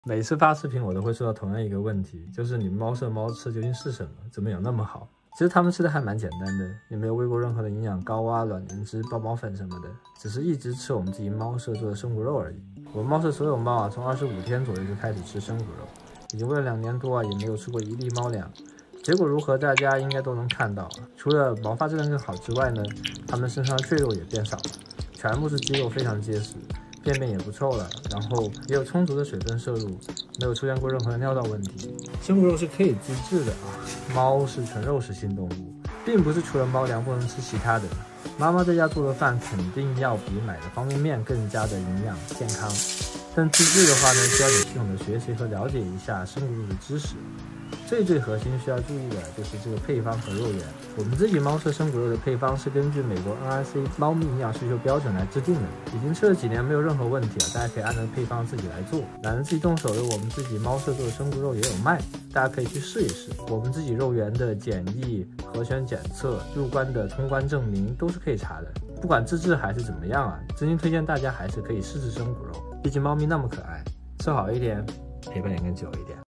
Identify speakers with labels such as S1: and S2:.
S1: 每次发视频我都会说到同样一个问题，就是你们猫舍猫吃究竟是什么？怎么有那么好？其实它们吃的还蛮简单的，也没有喂过任何的营养膏啊、卵磷脂、爆毛粉什么的，只是一直吃我们自己猫舍做的生骨肉而已。我们猫舍所有猫啊，从25天左右就开始吃生骨肉，已经喂了2年多啊，也没有吃过1粒猫粮。结果如何，大家应该都能看到啊。除了毛发质量更好之外呢，它们身上的赘肉也变少了，全部是肌肉，非常结实。便便也不臭了，然后也有充足的水分摄入，没有出现过任何的尿道问题。生骨肉是可以自制的啊，猫是纯肉食性动物，并不是除了猫粮不能吃其他的。妈妈在家做的饭肯定要比买的方便面更加的营养健康，但自制的话呢，需要你系统的学习和了解一下生骨肉的知识。最核心需要注意的就是这个配方和肉源。我们自己猫舍生骨肉的配方是根据美国 NRC 猫咪营养需求标准来制定的，已经吃了几年，没有任何问题了。大家可以按照配方自己来做。懒得自己动手的，我们自己猫舍做的生骨肉也有卖，大家可以去试一试。我们自己肉源的检疫、核权检测、入关的通关证明都是可以查的。不管自制还是怎么样啊，真心推荐大家还是可以试试生骨肉，毕竟猫咪那么可爱，吃好一点，陪伴也更久一点。